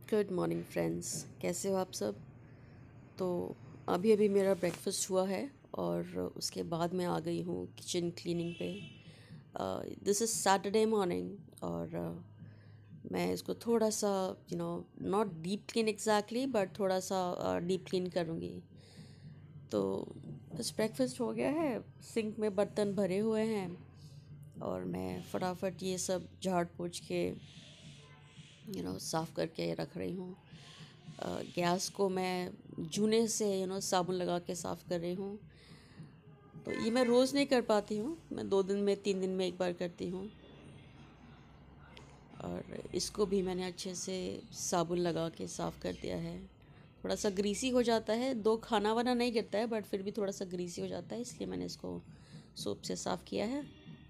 Good morning friends, कैसे हो आप सब। तो अभी अभी मेरा ब्रेकफास्ट हुआ है और उसके बाद मैं आ गई हूँ किचन क्लीनिंग पे। दिस इज़ सैटरडे मॉर्निंग और मैं इसको थोड़ा सा not deep clean exactly but थोड़ा सा डीप क्लीन करूँगी। तो बस ब्रेकफास्ट हो गया है, सिंक में बर्तन भरे हुए हैं और मैं फटाफट ये सब झाड़ पोंछ के साफ़ करके रख रही हूँ। गैस को मैं जूने से साबुन लगा के साफ़ कर रही हूँ। तो ये मैं रोज़ नहीं कर पाती हूँ, मैं 2 दिन में 3 दिन में एक बार करती हूँ। और इसको भी मैंने अच्छे से साबुन लगा के साफ़ कर दिया है। थोड़ा सा ग्रीसी हो जाता है, दो खाना वाना नहीं गिरता है बट फिर भी थोड़ा सा ग्रीसी हो जाता है, इसलिए मैंने इसको सोप से साफ़ किया है।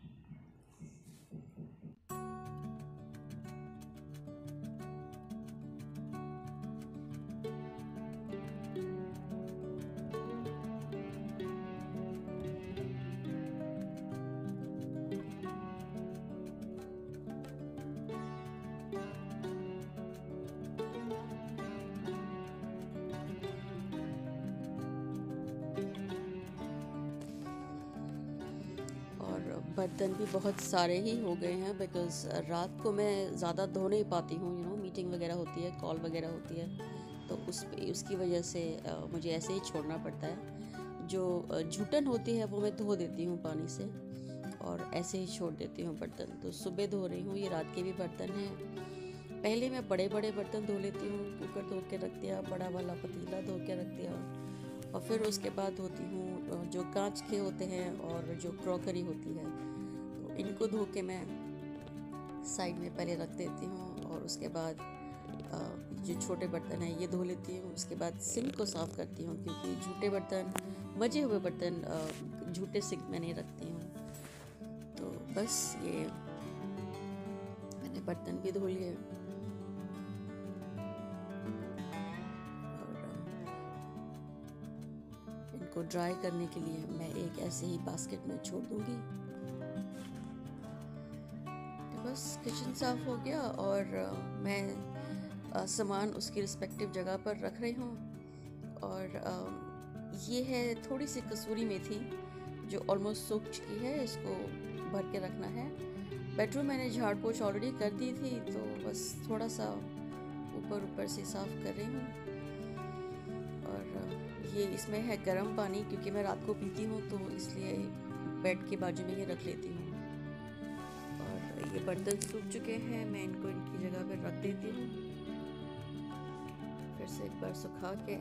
और बर्तन भी बहुत सारे ही हो गए हैं बिकॉज़ रात को मैं ज़्यादा धो नहीं पाती हूँ, मीटिंग वगैरह होती है, कॉल वगैरह होती है, तो उसकी वजह से मुझे ऐसे ही छोड़ना पड़ता है। जो जूठन होती है वो मैं धो देती हूँ पानी से और ऐसे ही छोड़ देती हूँ बर्तन। तो सुबह धो रही हूँ, ये रात के भी बर्तन हैं। पहले मैं बड़े बड़े बर्तन धो लेती हूँ, कुकर धो के रख दिया, बड़ा वाला पतीला धो के रख दिया और फिर उसके बाद धोती हूँ जो कांच के होते हैं और जो क्रॉकरी होती है, तो इनको धो के मैं साइड में पहले रख देती हूँ और उसके बाद जो छोटे बर्तन हैं ये धो लेती हूँ। उसके बाद सिंक को साफ़ करती हूँ क्योंकि झूठे बर्तन, मजे हुए बर्तन झूठे सिंक में नहीं रखती हूँ। तो बस ये मैंने बर्तन भी धो लिए को ड्राई करने के लिए मैं एक ऐसे ही बास्केट में छोड़ दूंगी। तो बस किचन साफ हो गया और मैं सामान उसकी रिस्पेक्टिव जगह पर रख रही हूँ। और ये है थोड़ी सी कसूरी मेथी जो ऑलमोस्ट सूख चुकी है, इसको भर के रखना है। बेडरूम मैंने झाड़ पोंछ ऑलरेडी कर दी थी, तो बस थोड़ा सा ऊपर से साफ कर रही हूँ। ये इसमें है गर्म पानी क्योंकि मैं रात को पीती हूँ, तो इसलिए बेड के बाजू में ये रख लेती हूँ। और ये बर्तन सूख चुके हैं, मैं इनको इनकी जगह पर रख देती हूँ। फिर से एक बार सुखा के।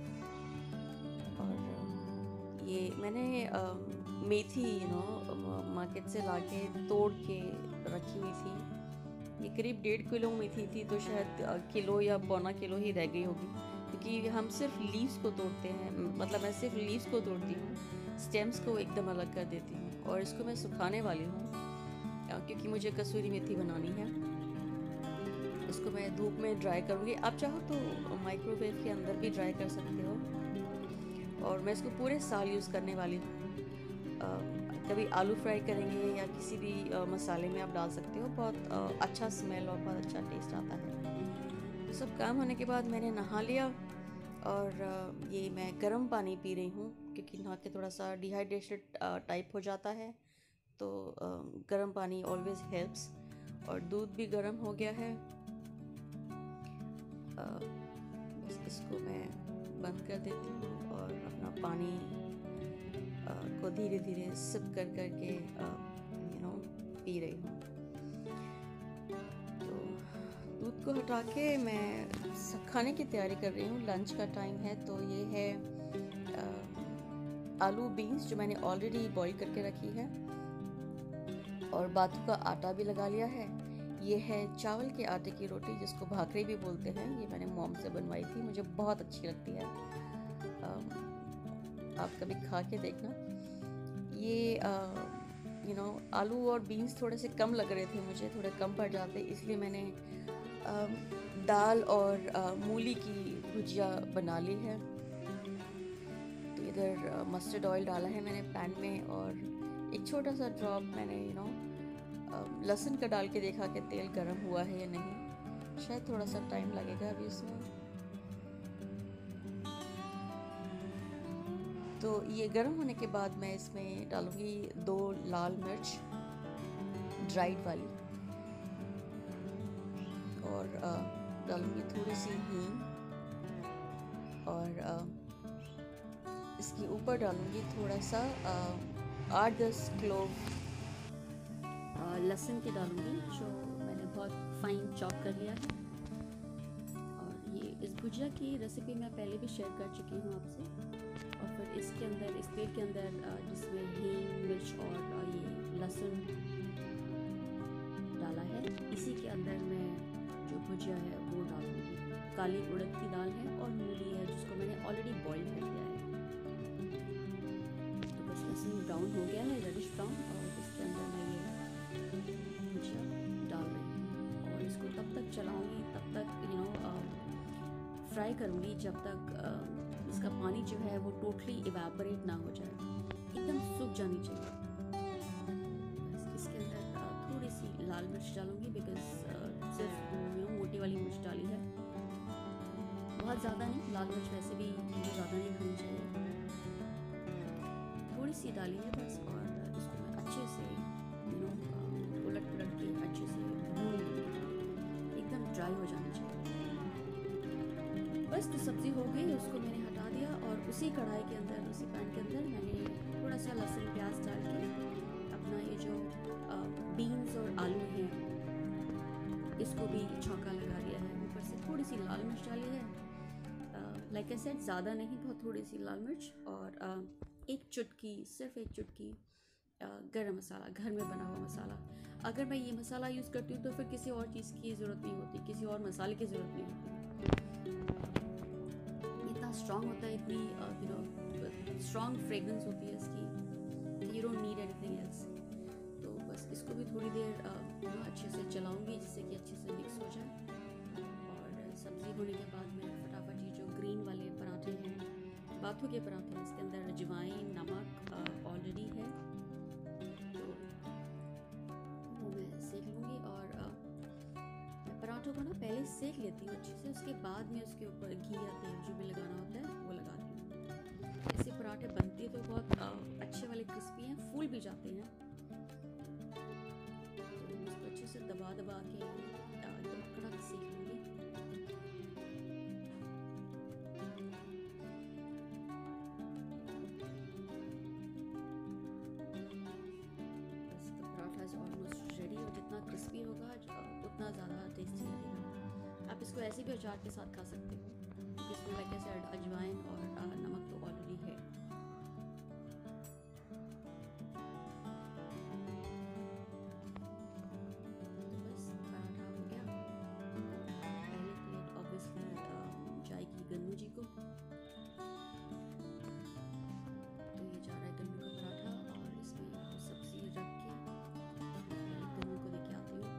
और ये मैंने मेथी मार्केट से लाके तोड़ के रखी हुई थी। ये करीब 1.5 किलो मेथी थी, तो शायद किलो या पौना किलो ही रह गई होगी क्योंकि हम सिर्फ लीव्स को तोड़ते हैं, मतलब मैं सिर्फ लीव्स को तोड़ती हूँ, स्टेम्स को एकदम अलग कर देती हूँ। और इसको मैं सुखाने वाली हूँ क्योंकि मुझे कसूरी मेथी बनानी है। इसको मैं धूप में ड्राई करूँगी, आप चाहो तो माइक्रोवेव के अंदर भी ड्राई कर सकते हो। और मैं इसको पूरे साल यूज़ करने वाली हूँ। कभी आलू फ्राई करेंगे या किसी भी मसाले में आप डाल सकते हो, बहुत अच्छा स्मेल और बहुत अच्छा टेस्ट आता है। सब काम होने के बाद मैंने नहा लिया और ये मैं गर्म पानी पी रही हूँ क्योंकि नहा के थोड़ा सा डिहाइड्रेटेड टाइप हो जाता है, तो गर्म पानी ऑलवेज हेल्प्स। और दूध भी गर्म हो गया है। बस इसको मैं बंद कर देती हूँ और अपना पानी को धीरे धीरे सिप कर करके पी रही हूँ। दूध को हटा के मैं खाने की तैयारी कर रही हूँ। लंच का टाइम है, तो ये है आलू बीन्स जो मैंने ऑलरेडी बॉईल करके रखी है और बाथू का आटा भी लगा लिया है। ये है चावल के आटे की रोटी जिसको भाकरी भी बोलते हैं, ये मैंने मॉम से बनवाई थी, मुझे बहुत अच्छी लगती है, आप कभी खा के देखना। ये आलू और बीन्स थोड़े से कम लग रहे थे मुझे, थोड़े कम पड़ जाते, इसलिए मैंने दाल और मूली की भुजिया बना ली है। तो इधर मस्टर्ड ऑयल डाला है मैंने पैन में और एक छोटा सा ड्रॉप मैंने लहसुन का डाल के देखा कि तेल गर्म हुआ है या नहीं। शायद थोड़ा सा टाइम लगेगा अभी इसमें। तो ये गर्म होने के बाद मैं इसमें डालूँगी 2 लाल मिर्च ड्राइड वाली, और डालूँगी थोड़ी सी हींग, और इसके ऊपर डालूँगी थोड़ा सा 8-10 क्लोव लहसुन के डालूँगी, जो मैंने बहुत फाइन चॉप कर लिया है। और ये इस भुजिया की रेसिपी मैं पहले भी शेयर कर चुकी हूँ आपसे। और फिर इसके अंदर, इस तेल के अंदर जिसमें हींग, मिर्च और ये लहसुन डाला है, इसी के अंदर मैं जो भुजिया है वो डालूँगी। काली उड़द की दाल है और मूली है, जिसको मैंने ऑलरेडी बॉईल कर दिया है। तो बस लहसुन ब्राउन हो गया है, रेडिश ब्राउन, और इसके अंदर मैं ये भुजिया डाल रही हूँ। और इसको तब तक चलाऊँगी, तब तक फ्राई करूँगी जब तक इसका पानी जो है वो टोटली इवेपोरेट ना हो जाए, एकदम सूख जानी चाहिए। इसके अंदर थोड़ी सी लाल मिर्च डालूँगी, बिकॉज सिर्फ मोटी वाली मिर्च डाली है, बहुत ज़्यादा नहीं। लाल मिर्च वैसे भी ज़्यादा नहीं खानी चाहिए, थोड़ी सी डाली है बस। और इसको मैं अच्छे से उलट पुलट के अच्छे से भून लूँगी, एकदम ड्राई हो जानी चाहिए। बस तो सब्ज़ी हो गई, उसको मैंने हटा दिया, और उसी कढ़ाई के अंदर, उसी पैन के अंदर मैंने थोड़ा सा लहसुन प्याज डाल के अपना ये जो बीन्स और आलू हैं इसको भी छौंका लगा दिया है। ऊपर से थोड़ी सी लाल मिर्च डाली है, लाइक आई सेड ज़्यादा नहीं, बहुत थोड़ी सी लाल मिर्च, और एक चुटकी, सिर्फ एक चुटकी गरम मसाला, घर में बना हुआ मसाला। अगर मैं ये मसाला यूज़ करती हूँ तो फिर किसी और चीज़ की ज़रूरत नहीं होती, किसी और मसाले की ज़रूरत नहीं होती। इतना स्ट्रॉन्ग होता है, इतनी स्ट्रॉन्ग फ्रेगरेंस होती है इसकी, you don't need anything else. तो बस इसको भी थोड़ी देर अच्छे से चलाऊँगी, जिससे कि अच्छे से मिक्स हो जाए। और सब्ज़ी होने के बाद मैं फटाफट ये जो ग्रीन वाले पराठे हैं, बाथू के पराठे, इसके अंदर अजवाइन, नमक ऑलरेडी है, तो वो मैं सेक लूँगी। और मैं पराठों को ना पहले सेक लेती हूँ अच्छे से, उसके बाद में उसके ऊपर घी या तेल जो भी लगाना होता है वो लगाती हूँ। ऐसे पराठे बनते तो बहुत अच्छे वाले क्रिस्पी हैं, फूल भी जाते हैं। तो उसको अच्छे से दबा दबा के एकदम कड़क सेक लूँगी। ऑलमोस्ट रेडी, और जितना क्रिस्पी होगा उतना ज़्यादा टेस्टी लगेगा। आप इसको ऐसे भी अचार के साथ खा सकते हो, क्योंकि इसमें लाइक ऐसे अजवाइन और नमक तो ऑलरेडी है। तो बस पराठा हो गया। पहली प्लेट ऑब्वियसली जाएगी गन्नू जी को, तो ये जा रहा है गन्नू का पराठा, और इसमें सब्जी रख के गन्नू को लेके आती हूँ।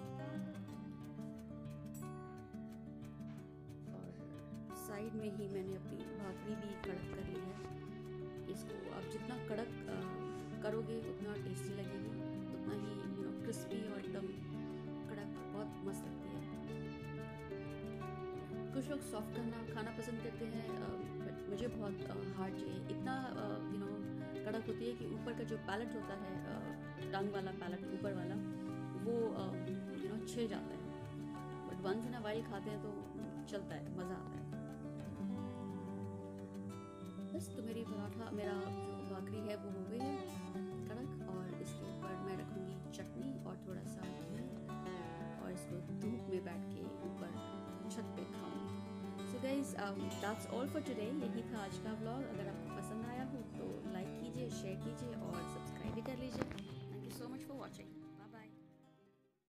और साइड में ही मैंने अपनी भाकरी भी कड़क कर ली है। इसको आप जितना कड़क करोगे उतना टेस्टी लगेगी, उतना ही क्रिस्पी और एकदम कड़क, बहुत मस्त लगती है। कुछ लोग सॉफ्ट खाना पसंद करते हैं, बट मुझे बहुत हार्ड चाहिए। इतना कड़क होती है कि ऊपर का जो पैलेट होता है, टंग वाला पैलेट ऊपर वाला, वो छिल जाता है। But once in a while खाते हैं तो चलता है, मज़ा आता है। बस तो मेरा जो भाकरी है वो हो गई है कड़क, और इसके ऊपर मैं रखूँगी चटनी और थोड़ा सा घी, और इसको धूप में बैठ के ऊपर छत पे खाऊंगी। So guys, that's all for today. यही था आज का व्लॉग। अगर आपको पसंद आया हो तो लाइक कीजिए, शेयर कीजिए और सब्सक्राइब भी कर लीजिए। Thank you so much for watching.